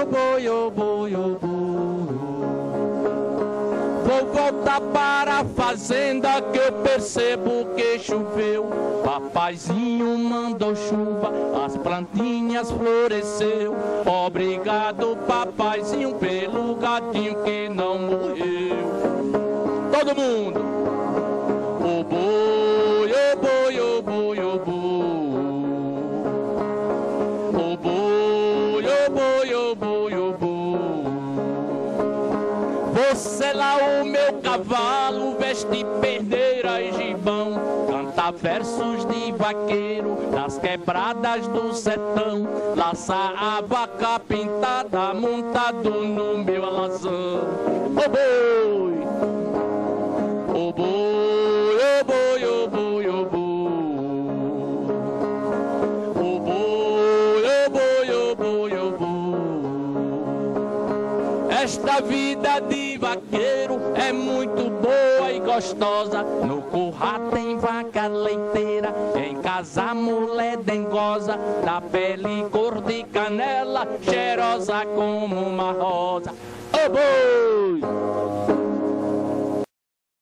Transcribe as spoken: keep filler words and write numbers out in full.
boi, ô boi, ô boi. Vou voltar para a fazenda que eu percebo que choveu. Papaizinho mandou chuva, as plantinhas floresceu. Obrigado, papaizinho, pelo gatinho que não morreu. Todo mundo. Ô boi, ô boi, ô boi, ô boi. Ô boi, ô boi, ô boi, ô boi. Você lá o meu cavalo, veste perneira e gibão, canta versos de vaqueiro das quebradas do sertão, laça a vaca pintada montado no meu alazão. Ô boi, ô boi, ô boi, ô boi, ô boi. Ô boi, ô boi, ô boi, ô boi. Esta vida de vaqueiro é muito boa e gostosa. No curral tem vaca leiteira, em casa a mulher dengosa, da pele cor de canela, cheirosa como uma rosa. Ô boi!